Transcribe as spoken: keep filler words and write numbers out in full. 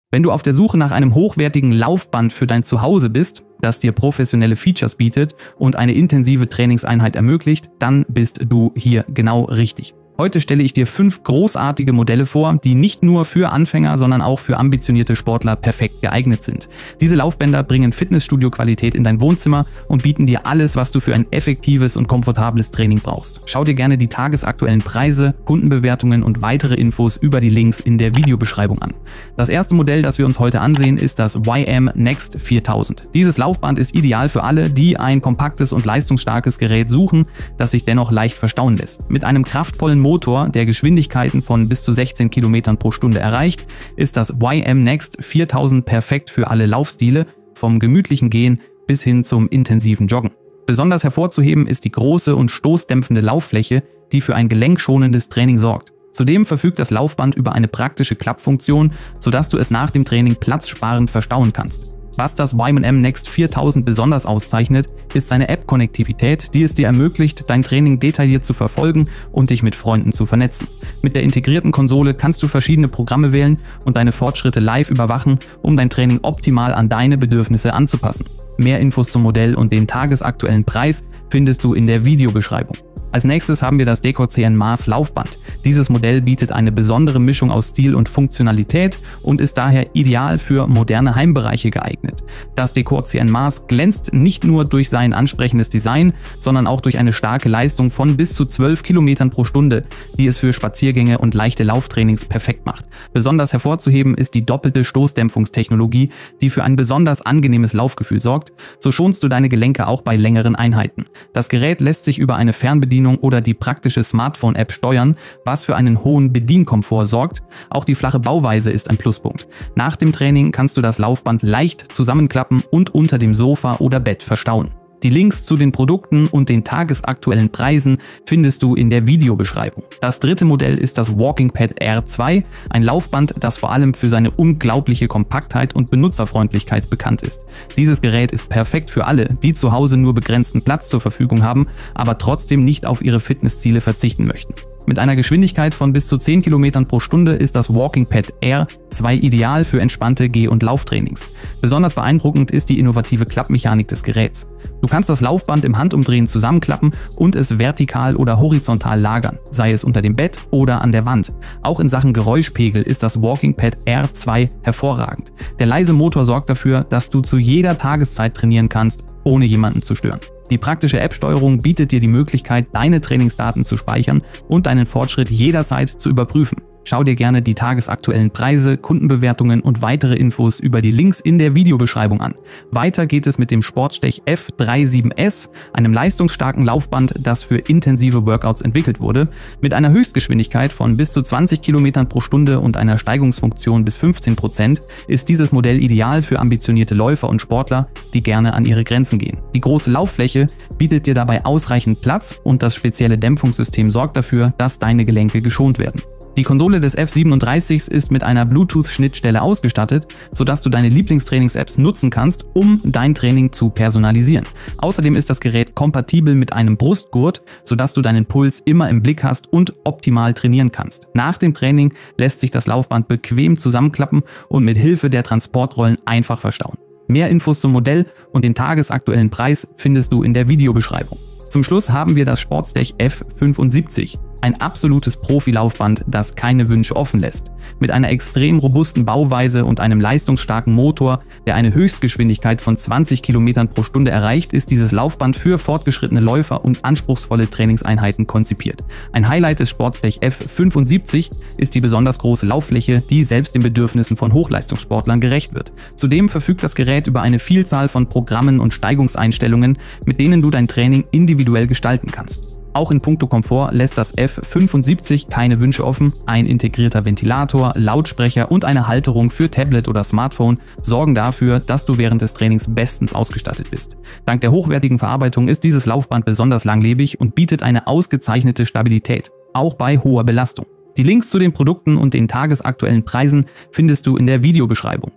Wenn du auf der Suche nach einem hochwertigen Laufband für dein Zuhause bist, das dir professionelle Features bietet und eine intensive Trainingseinheit ermöglicht, dann bist du hier genau richtig. Heute stelle ich dir fünf großartige Modelle vor, die nicht nur für Anfänger, sondern auch für ambitionierte Sportler perfekt geeignet sind. Diese Laufbänder bringen Fitnessstudio-Qualität in dein Wohnzimmer und bieten dir alles, was du für ein effektives und komfortables Training brauchst. Schau dir gerne die tagesaktuellen Preise, Kundenbewertungen und weitere Infos über die Links in der Videobeschreibung an. Das erste Modell, das wir uns heute ansehen, ist das Y M Next viertausend. Dieses Laufband ist ideal für alle, die ein kompaktes und leistungsstarkes Gerät suchen, das sich dennoch leicht verstauen lässt. Mit einem kraftvollen Motor, der Geschwindigkeiten von bis zu sechzehn Kilometern pro Stunde erreicht, ist das Y M Next viertausend perfekt für alle Laufstile, vom gemütlichen Gehen bis hin zum intensiven Joggen. Besonders hervorzuheben ist die große und stoßdämpfende Lauffläche, die für ein gelenkschonendes Training sorgt. Zudem verfügt das Laufband über eine praktische Klappfunktion, sodass du es nach dem Training platzsparend verstauen kannst. Was das Y M Next viertausend besonders auszeichnet, ist seine App-Konnektivität, die es dir ermöglicht, dein Training detailliert zu verfolgen und dich mit Freunden zu vernetzen. Mit der integrierten Konsole kannst du verschiedene Programme wählen und deine Fortschritte live überwachen, um dein Training optimal an deine Bedürfnisse anzupassen. Mehr Infos zum Modell und den tagesaktuellen Preis findest du in der Videobeschreibung. Als nächstes haben wir das Decor C N Mars Laufband. Dieses Modell bietet eine besondere Mischung aus Stil und Funktionalität und ist daher ideal für moderne Heimbereiche geeignet. Das Decor C N Mars glänzt nicht nur durch sein ansprechendes Design, sondern auch durch eine starke Leistung von bis zu zwölf Kilometern pro Stunde, die es für Spaziergänge und leichte Lauftrainings perfekt macht. Besonders hervorzuheben ist die doppelte Stoßdämpfungstechnologie, die für ein besonders angenehmes Laufgefühl sorgt. So schonst du deine Gelenke auch bei längeren Einheiten. Das Gerät lässt sich über eine Fernbedienung oder die praktische Smartphone-App steuern, was für einen hohen Bedienkomfort sorgt. Auch die flache Bauweise ist ein Pluspunkt. Nach dem Training kannst du das Laufband leicht zusammenklappen und unter dem Sofa oder Bett verstauen. Die Links zu den Produkten und den tagesaktuellen Preisen findest du in der Videobeschreibung. Das dritte Modell ist das Walking Pad R zwei, ein Laufband, das vor allem für seine unglaubliche Kompaktheit und Benutzerfreundlichkeit bekannt ist. Dieses Gerät ist perfekt für alle, die zu Hause nur begrenzten Platz zur Verfügung haben, aber trotzdem nicht auf ihre Fitnessziele verzichten möchten. Mit einer Geschwindigkeit von bis zu zehn Kilometern pro Stunde ist das Walking Pad R zwei ideal für entspannte Geh- und Lauftrainings. Besonders beeindruckend ist die innovative Klappmechanik des Geräts. Du kannst das Laufband im Handumdrehen zusammenklappen und es vertikal oder horizontal lagern, sei es unter dem Bett oder an der Wand. Auch in Sachen Geräuschpegel ist das Walking Pad R zwei hervorragend. Der leise Motor sorgt dafür, dass du zu jeder Tageszeit trainieren kannst, ohne jemanden zu stören. Die praktische App-Steuerung bietet dir die Möglichkeit, deine Trainingsdaten zu speichern und deinen Fortschritt jederzeit zu überprüfen. Schau dir gerne die tagesaktuellen Preise, Kundenbewertungen und weitere Infos über die Links in der Videobeschreibung an. Weiter geht es mit dem Sportstech F siebenunddreißig S, einem leistungsstarken Laufband, das für intensive Workouts entwickelt wurde. Mit einer Höchstgeschwindigkeit von bis zu zwanzig Kilometern pro Stunde und einer Steigungsfunktion bis fünfzehn Prozent ist dieses Modell ideal für ambitionierte Läufer und Sportler, die gerne an ihre Grenzen gehen. Die große Lauffläche bietet dir dabei ausreichend Platz und das spezielle Dämpfungssystem sorgt dafür, dass deine Gelenke geschont werden. Die Konsole des F siebenunddreißig ist mit einer Bluetooth-Schnittstelle ausgestattet, sodass du deine Lieblingstrainings-Apps nutzen kannst, um dein Training zu personalisieren. Außerdem ist das Gerät kompatibel mit einem Brustgurt, sodass du deinen Puls immer im Blick hast und optimal trainieren kannst. Nach dem Training lässt sich das Laufband bequem zusammenklappen und mit Hilfe der Transportrollen einfach verstauen. Mehr Infos zum Modell und den tagesaktuellen Preis findest du in der Videobeschreibung. Zum Schluss haben wir das Sportstech F fünfundsiebzig. Ein absolutes Profilaufband, das keine Wünsche offen lässt. Mit einer extrem robusten Bauweise und einem leistungsstarken Motor, der eine Höchstgeschwindigkeit von zwanzig Kilometern pro Stunde erreicht, ist dieses Laufband für fortgeschrittene Läufer und anspruchsvolle Trainingseinheiten konzipiert. Ein Highlight des Sportstech F fünfundsiebzig ist die besonders große Lauffläche, die selbst den Bedürfnissen von Hochleistungssportlern gerecht wird. Zudem verfügt das Gerät über eine Vielzahl von Programmen und Steigungseinstellungen, mit denen du dein Training individuell gestalten kannst. Auch in puncto Komfort lässt das F fünfundsiebzig keine Wünsche offen. Ein integrierter Ventilator, Lautsprecher und eine Halterung für Tablet oder Smartphone sorgen dafür, dass du während des Trainings bestens ausgestattet bist. Dank der hochwertigen Verarbeitung ist dieses Laufband besonders langlebig und bietet eine ausgezeichnete Stabilität, auch bei hoher Belastung. Die Links zu den Produkten und den tagesaktuellen Preisen findest du in der Videobeschreibung.